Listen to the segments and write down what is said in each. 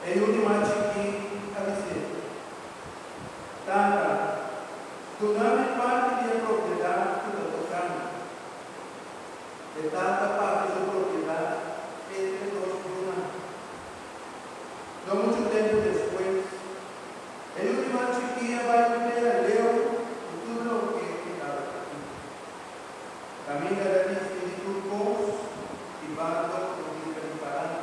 E l'ultima città a dizer, Tata, donami parte di proprietà che sto toccando. E tanta parte di proprietà entre los humanos. No mucho tiempo después, el último chiquilla va a meter al león y todo lo que estaba aquí. Camina de mis turcos y barco con mi preparado.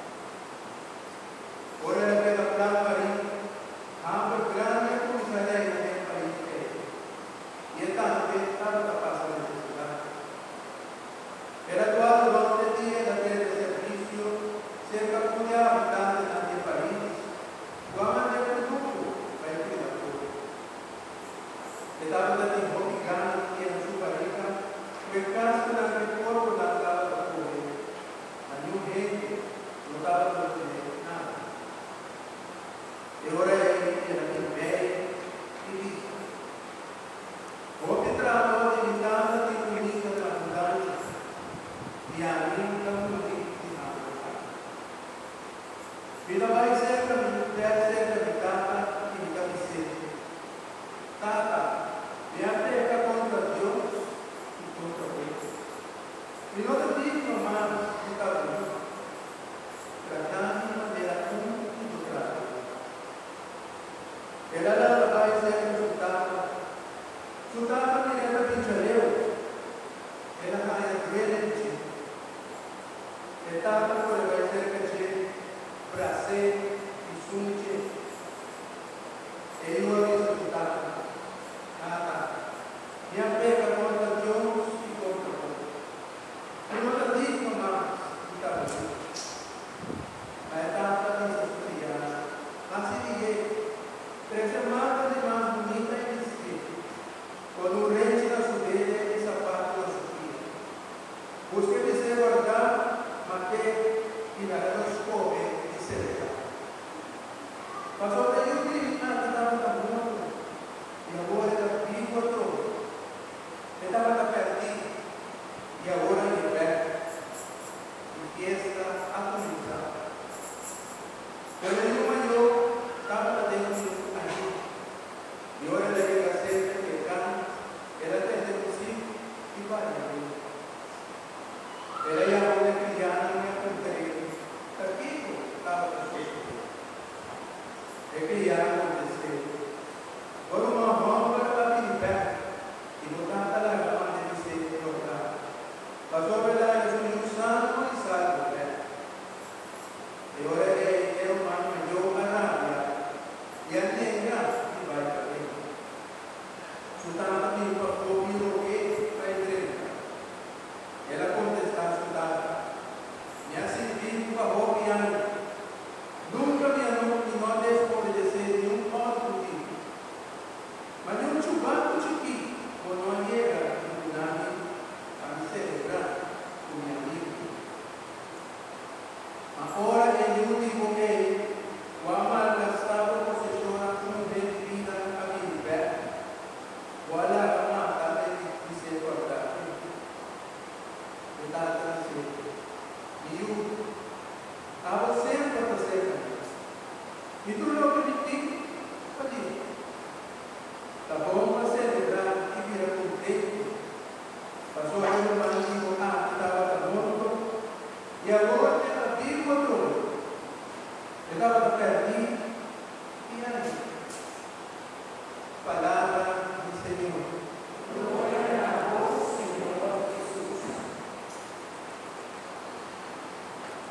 Ahora le queda plan para ir a un grande comisaría en el país. Y esta vez estaba capaz de necesidad. Era todo donde tenía la red de servicio cerca de habitantes de aquel país. Guaman de Perduco, país de la Cuba. Estaba de tiempo gigante que en su pareja fue casi la recuerdo de la casa de la Cuba. A new gente no estaba por tener nada. Y ahora era el medio y listo. Porque trató de evitar la dificultad de la abundancia. Y a mí nunca me dijo nada. Vida vai cerca de mi tata y mi camiseta. Tata, me aplica contra Dios y contra Dios. Y no te digo más de cada uno. Tratando de manera contraria. Era la vai cerca de su tata. Su tata me era pinchareo. Era la de Etapa por el vai cerca de prazer e sunche. Ele não é resultado. Nada. E a pega contra Deus e contra o povo. E não te digo mais de cada um. A etapa dessa criança. Assim ninguém. 3 semanas de mais bonita e discreta. Quando o rei da subeira e sapato da subida. Busque de ser guardar, mas que tirará os pobres. Pasó de ellos que estaba tan muerto y ahora está vivo todo. Estaba perdido y ahora liberto. Y fiesta ha comenzado. Pero el hijo mayor estaba dentro allí. Y ahora le llega a ser que gana, era desde sí y para él. Era ya una criada en el contexto. Tranquilo, estaba presente. É que ia acontecer. Quando uma rompa estava de pé e não estava lá onde ele se colocar. Passou a verdade, eu fui santo e salvo. E agora ele é um ano maior a rábia. E a nega que vai para ele. Sutana me passou pelo que para entregar. Ela contestou Sutana. Me assisti por favor que anda. Nunca me anuncio não desobedecer nenhum outro tipo. Mas nenhum chubado chiquinho, quando não chega no final, a me celebrar com minha amiga. Agora ele último que o amar gastava possessora como bem de vida a minha liberta. O alar amar também de ser guardado. E está transito. E eu estava sempre a fazer. E tudo o que me digo, tá bom para celebrar e vir a